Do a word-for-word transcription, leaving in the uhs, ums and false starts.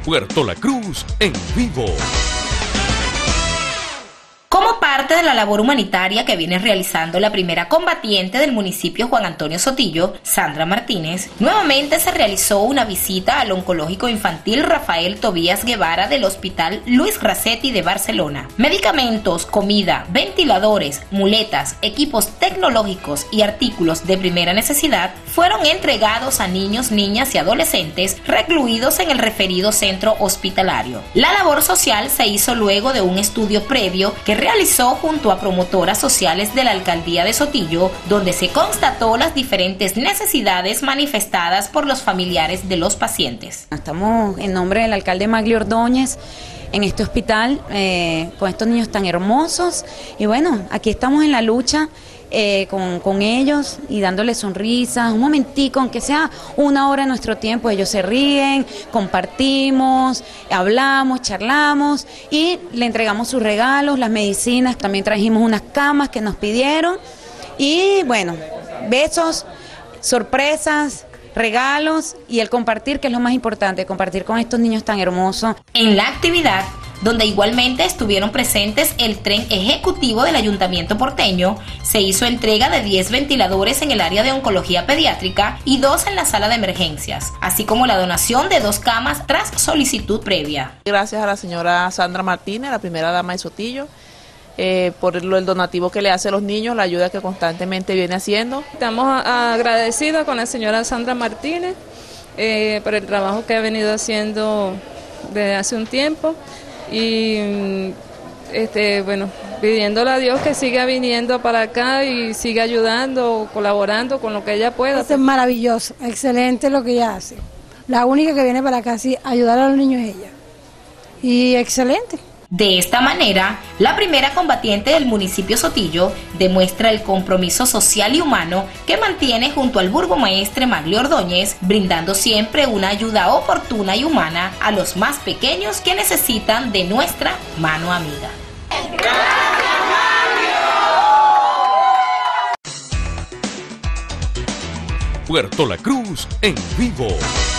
Puerto La Cruz en vivo. Como parte de la labor humanitaria que viene realizando la primera combatiente del municipio Juan Antonio Sotillo, Sandra Martínez, nuevamente se realizó una visita al oncológico infantil Rafael Tobías Guevara del Hospital Luis Racetti de Barcelona. Medicamentos, comida, ventiladores, muletas, equipos tecnológicos y artículos de primera necesidad fueron entregados a niños, niñas y adolescentes recluidos en el referido centro hospitalario. La labor social se hizo luego de un estudio previo que realizó junto a promotoras sociales de la alcaldía de Sotillo, donde se constató las diferentes necesidades manifestadas por los familiares de los pacientes. Estamos en nombre del alcalde Maglio Ordóñez en este hospital eh, con estos niños tan hermosos y bueno, aquí estamos en la lucha eh, con, con ellos y dándoles sonrisas, un momentico, aunque sea una hora de nuestro tiempo, ellos se ríen, compartimos, hablamos, charlamos y le entregamos sus regalos, las medicinas, también trajimos unas camas que nos pidieron y bueno, besos, sorpresas, regalos y el compartir, que es lo más importante, compartir con estos niños tan hermosos. En la actividad, donde igualmente estuvieron presentes el tren ejecutivo del Ayuntamiento porteño, se hizo entrega de diez ventiladores en el área de oncología pediátrica y dos en la sala de emergencias, así como la donación de dos camas tras solicitud previa. Gracias a la señora Sandra Martínez, la primera dama de Sotillo, Eh, por el, el donativo que le hace a los niños, la ayuda que constantemente viene haciendo. Estamos agradecidos con la señora Sandra Martínez eh, por el trabajo que ha venido haciendo desde hace un tiempo y este, bueno, pidiéndole a Dios que siga viniendo para acá y siga ayudando, colaborando con lo que ella pueda. Es maravilloso, excelente lo que ella hace. La única que viene para acá sí ayudar a los niños es ella. Y excelente. De esta manera, la primera combatiente del municipio Sotillo demuestra el compromiso social y humano que mantiene junto al burgomaestre Maglio Ordóñez, brindando siempre una ayuda oportuna y humana a los más pequeños que necesitan de nuestra mano amiga. Puerto La Cruz en vivo.